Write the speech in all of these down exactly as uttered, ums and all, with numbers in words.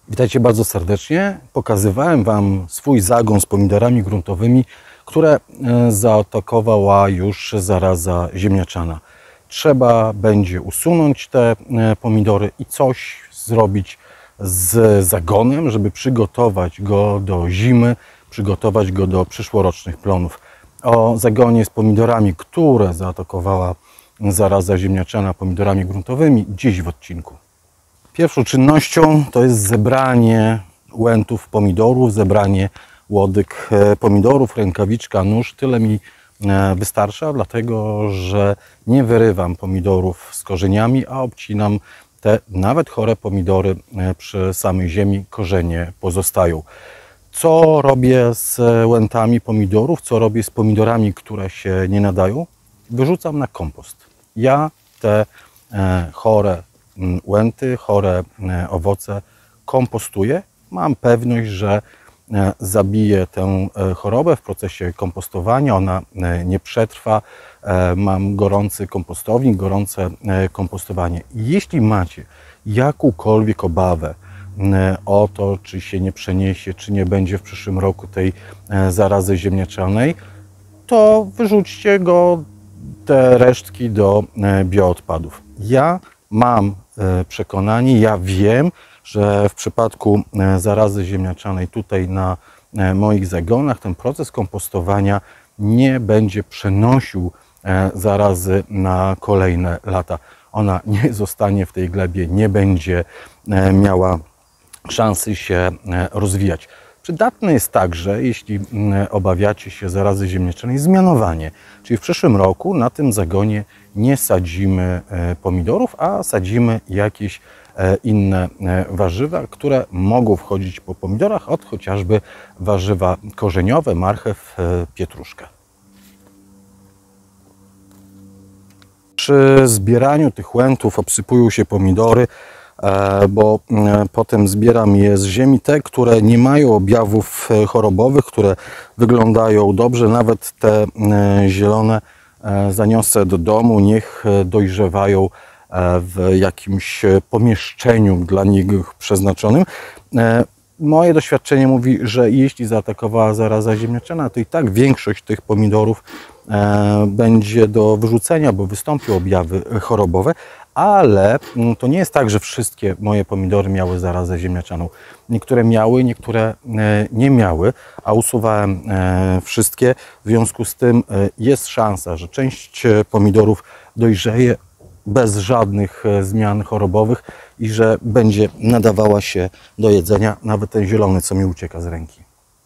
Witajcie bardzo serdecznie. Pokazywałem Wam swój zagon z pomidorami gruntowymi, które zaatakowała już zaraza ziemniaczana. Trzeba będzie usunąć te pomidory i coś zrobić z zagonem, żeby przygotować go do zimy, przygotować go do przyszłorocznych plonów. O zagonie z pomidorami, które zaatakowała zaraza ziemniaczana pomidorami gruntowymi, dziś w odcinku. Pierwszą czynnością to jest zebranie łętów pomidorów, zebranie łodyg pomidorów, rękawiczka, nóż. Tyle mi wystarcza, dlatego że nie wyrywam pomidorów z korzeniami, a obcinam te nawet chore pomidory przy samej ziemi, korzenie pozostają. Co robię z łętami pomidorów, co robię z pomidorami, które się nie nadają? Wyrzucam na kompost. Ja te chore łęty, chore owoce kompostuję. Mam pewność, że zabiję tę chorobę w procesie kompostowania, ona nie przetrwa. Mam gorący kompostownik, gorące kompostowanie. Jeśli macie jakąkolwiek obawę o to, czy się nie przeniesie, czy nie będzie w przyszłym roku tej zarazy ziemniaczanej, to wyrzućcie go, te resztki, do bioodpadów. Ja mam przekonanie, ja wiem, że w przypadku zarazy ziemniaczanej tutaj na moich zagonach ten proces kompostowania nie będzie przenosił zarazy na kolejne lata. Ona nie zostanie w tej glebie, nie będzie miała szansy się rozwijać. Przydatne jest także, jeśli obawiacie się zarazy ziemniaczanej, zmianowanie. Czyli w przyszłym roku na tym zagonie nie sadzimy pomidorów, a sadzimy jakieś inne warzywa, które mogą wchodzić po pomidorach, od chociażby warzywa korzeniowe, marchew, pietruszkę. Przy zbieraniu tych łętów obsypują się pomidory, bo potem zbieram je z ziemi, te, które nie mają objawów chorobowych, które wyglądają dobrze, nawet te zielone zaniosę do domu, niech dojrzewają w jakimś pomieszczeniu dla nich przeznaczonym. Moje doświadczenie mówi, że jeśli zaatakowała zaraza ziemniaczana, to i tak większość tych pomidorów będzie do wyrzucenia, bo wystąpią objawy chorobowe, ale to nie jest tak, że wszystkie moje pomidory miały zarazę ziemniaczaną. Niektóre miały, niektóre nie miały, a usuwałem wszystkie. W związku z tym jest szansa, że część pomidorów dojrzeje bez żadnych zmian chorobowych i że będzie nadawała się do jedzenia, nawet ten zielony, co mi ucieka z ręki.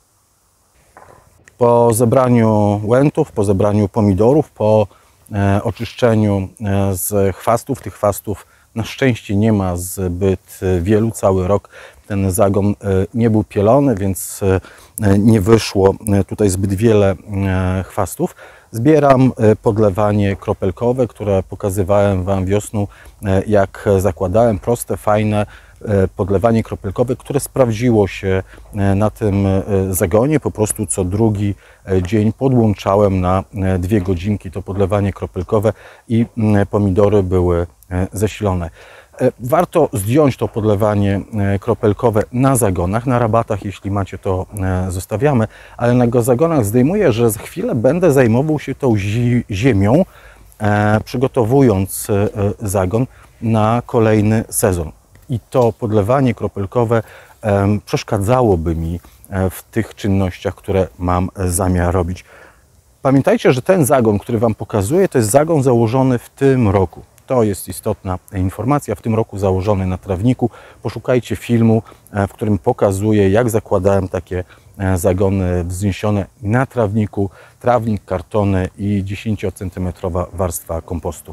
Po zebraniu łętów, po zebraniu pomidorów, po e, oczyszczeniu e, z chwastów, tych chwastów na szczęście nie ma zbyt wielu, cały rok ten zagon e, nie był pielony, więc e, nie wyszło tutaj zbyt wiele e, chwastów. Zbieram podlewanie kropelkowe, które pokazywałem Wam wiosną, jak zakładałem, proste, fajne podlewanie kropelkowe, które sprawdziło się na tym zagonie. Po prostu co drugi dzień podłączałem na dwie godzinki to podlewanie kropelkowe i pomidory były zasilone. Warto zdjąć to podlewanie kropelkowe na zagonach, na rabatach, jeśli macie, to zostawiamy, ale na zagonach zdejmuję, że za chwilę będę zajmował się tą ziemią, przygotowując zagon na kolejny sezon. I to podlewanie kropelkowe przeszkadzałoby mi w tych czynnościach, które mam zamiar robić. Pamiętajcie, że ten zagon, który Wam pokazuję, to jest zagon założony w tym roku. To jest istotna informacja, w tym roku założony na trawniku. Poszukajcie filmu, w którym pokazuję, jak zakładałem takie zagony wzniesione na trawniku. Trawnik, kartony i dziesięciocentymetrowa warstwa kompostu.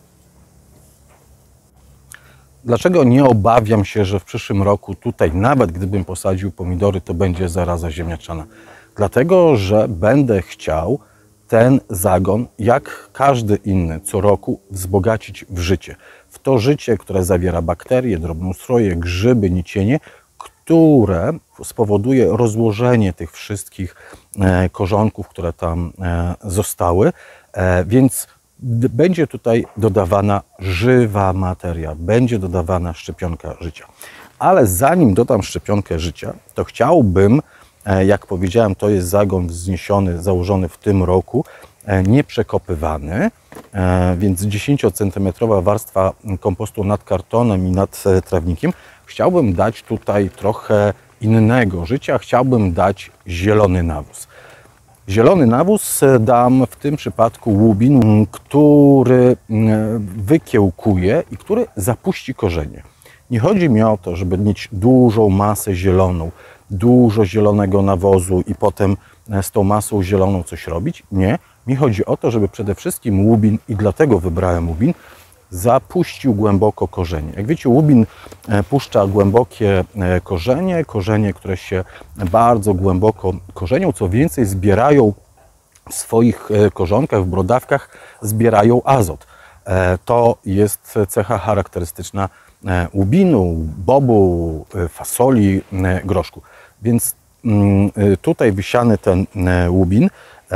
Dlaczego nie obawiam się, że w przyszłym roku tutaj, nawet gdybym posadził pomidory, to będzie zaraza ziemniaczana? Dlatego, że będę chciał ten zagon, jak każdy inny, co roku wzbogacić w życie. W to życie, które zawiera bakterie, drobnoustroje, grzyby, nicienie, które spowoduje rozłożenie tych wszystkich korzonków, które tam zostały, więc będzie tutaj dodawana żywa materia, będzie dodawana szczepionka życia. Ale zanim dodam szczepionkę życia, to chciałbym, jak powiedziałem, to jest zagon wzniesiony, założony w tym roku, nieprzekopywany, więc dziesięciocentymetrowa warstwa kompostu nad kartonem i nad trawnikiem. Chciałbym dać tutaj trochę innego życia, chciałbym dać zielony nawóz. Zielony nawóz dam w tym przypadku łubin, który wykiełkuje i który zapuści korzenie. Nie chodzi mi o to, żeby mieć dużą masę zieloną, dużo zielonego nawozu i potem z tą masą zieloną coś robić. Nie. Mi chodzi o to, żeby przede wszystkim łubin, i dlatego wybrałem łubin, zapuścił głęboko korzenie. Jak wiecie, łubin puszcza głębokie korzenie, korzenie, które się bardzo głęboko korzenią, co więcej zbierają w swoich korzonkach, w brodawkach, zbierają azot. To jest cecha charakterystyczna łubinu, bobu, fasoli, groszku. Więc tutaj wysiany ten łubin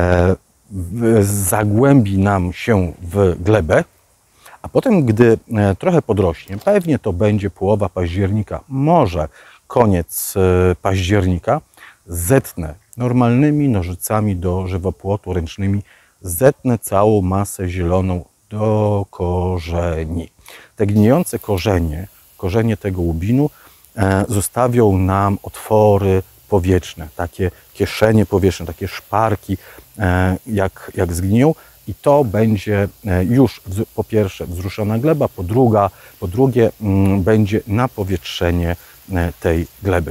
zagłębi nam się w glebę, a potem, gdy trochę podrośnie, pewnie to będzie połowa października, może koniec października, zetnę normalnymi nożycami do żywopłotu ręcznymi, zetnę całą masę zieloną do korzeni. Te gnijące korzenie, korzenie tego łubinu zostawią nam otwory powietrzne, takie kieszenie powietrzne, takie szparki, jak, jak zgniją, i to będzie już po pierwsze wzruszona gleba, po, druga, po drugie będzie napowietrzenie tej gleby.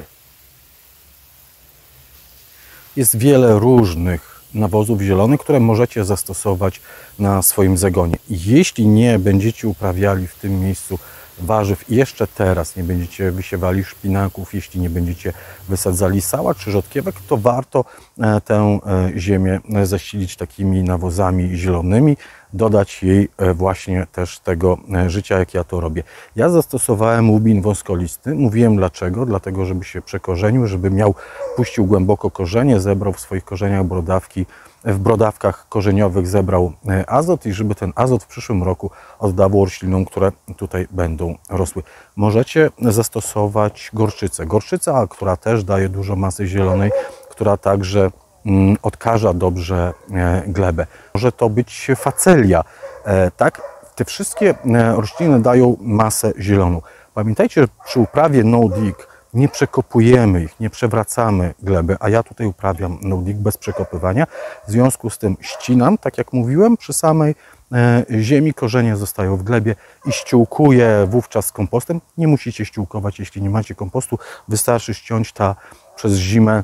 Jest wiele różnych nawozów zielonych, które możecie zastosować na swoim zagonie. Jeśli nie będziecie uprawiali w tym miejscu warzyw i jeszcze teraz nie będziecie wysiewali szpinaków, jeśli nie będziecie wysadzali sałat czy rzodkiewek, to warto tę ziemię zasilić takimi nawozami zielonymi, dodać jej właśnie też tego życia, jak ja to robię. Ja zastosowałem łubin wąskolisty. Mówiłem dlaczego. Dlatego, żeby się przekorzenił, żeby miał, puścił głęboko korzenie, zebrał w swoich korzeniach brodawki, w brodawkach korzeniowych zebrał azot i żeby ten azot w przyszłym roku oddawał roślinom, które tutaj będą rosły. Możecie zastosować gorczycę. Gorczyca, która też daje dużo masy zielonej, która także odkaża dobrze glebę. Może to być facelia. Tak, te wszystkie rośliny dają masę zieloną. Pamiętajcie, że przy uprawie no-dig nie przekopujemy ich, nie przewracamy gleby, a ja tutaj uprawiam no-dig bez przekopywania. W związku z tym ścinam, tak jak mówiłem, przy samej ziemi korzenie zostają w glebie i ściółkuję wówczas z kompostem. Nie musicie ściółkować, jeśli nie macie kompostu. Wystarczy ściąć, ta przez zimę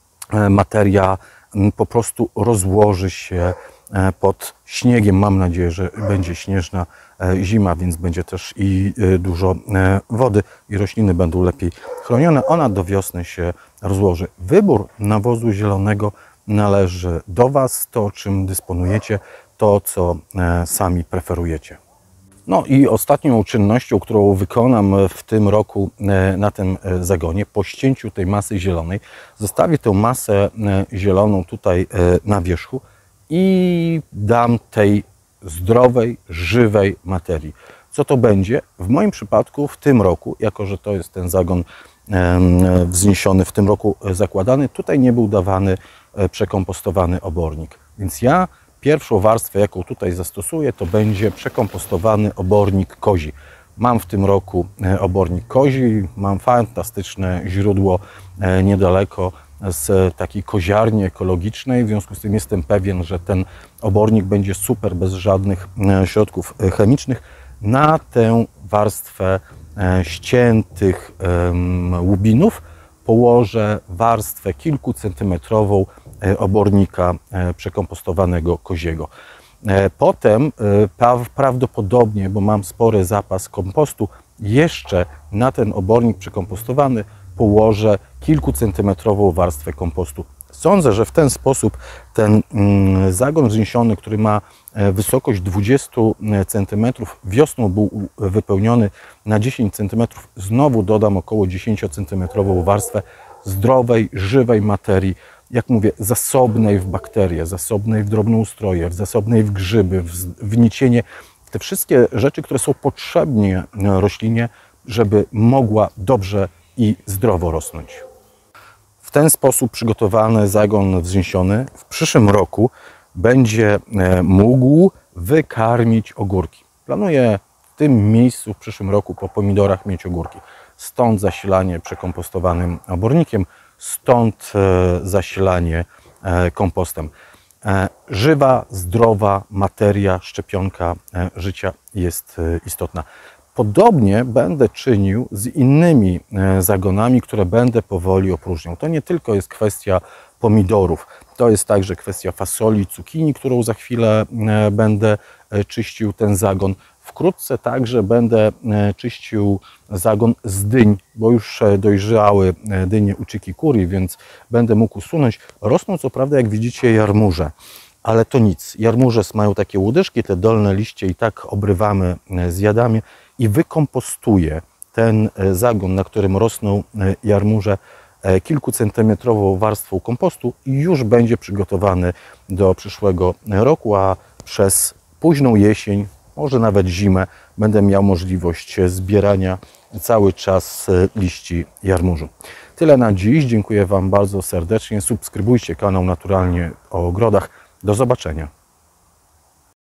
materia po prostu rozłoży się pod śniegiem. Mam nadzieję, że będzie śnieżna zima, więc będzie też i dużo wody i rośliny będą lepiej chronione. Ona do wiosny się rozłoży. Wybór nawozu zielonego należy do Was, to czym dysponujecie, to co sami preferujecie. No i ostatnią czynnością, którą wykonam w tym roku na tym zagonie, po ścięciu tej masy zielonej, zostawię tę masę zieloną tutaj na wierzchu i dam tej zdrowej, żywej materii. Co to będzie? W moim przypadku w tym roku, jako że to jest ten zagon wzniesiony w tym roku zakładany, tutaj nie był dawany przekompostowany obornik. Więc ja pierwszą warstwę, jaką tutaj zastosuję, to będzie przekompostowany obornik kozi. Mam w tym roku obornik kozi, mam fantastyczne źródło niedaleko z takiej koziarni ekologicznej, w związku z tym jestem pewien, że ten obornik będzie super, bez żadnych środków chemicznych. Na tę warstwę ściętych łubinów położę warstwę kilkucentymetrową obornika przekompostowanego koziego. Potem prawdopodobnie, bo mam spory zapas kompostu, jeszcze na ten obornik przekompostowany położę kilkucentymetrową warstwę kompostu. Sądzę, że w ten sposób ten zagon wzniesiony, który ma wysokość dwadzieścia centymetrów, wiosną był wypełniony na dziesięć centymetrów, znowu dodam około dziesięciocentymetrową warstwę zdrowej, żywej materii, jak mówię, zasobnej w bakterie, zasobnej w drobnoustroje, zasobnej w grzyby, w nicienie, w te wszystkie rzeczy, które są potrzebne roślinie, żeby mogła dobrze i zdrowo rosnąć. W ten sposób przygotowany zagon wzniesiony w przyszłym roku będzie mógł wykarmić ogórki. Planuję w tym miejscu w przyszłym roku po pomidorach mieć ogórki. Stąd zasilanie przekompostowanym obornikiem, stąd zasilanie kompostem. Żywa, zdrowa materia, szczepionka życia jest istotna. Podobnie będę czynił z innymi zagonami, które będę powoli opróżniał. To nie tylko jest kwestia pomidorów, to jest także kwestia fasoli, cukinii, którą za chwilę będę czyścił ten zagon. Wkrótce także będę czyścił zagon z dyń, bo już dojrzały dynie uczyki kuri, więc będę mógł usunąć. Rosną co prawda, jak widzicie, jarmuże, ale to nic. Jarmuże mają takie łodyżki, te dolne liście i tak obrywamy, zjadamy i wykompostuję ten zagon, na którym rosną jarmuże, kilkucentymetrową warstwą kompostu i już będzie przygotowany do przyszłego roku, a przez późną jesień, może nawet zimę, będę miał możliwość zbierania cały czas liści jarmużu. Tyle na dziś. Dziękuję Wam bardzo serdecznie. Subskrybujcie kanał Naturalnie o Ogrodach. Do zobaczenia.